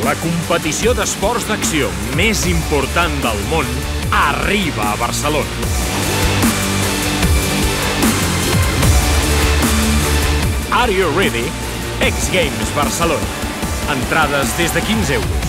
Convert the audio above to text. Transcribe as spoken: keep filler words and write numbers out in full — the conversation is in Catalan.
La competició d'esports d'acció més important del món arriba a Barcelona. Are you ready? X Games Barcelona. Entrades des de quinze euros.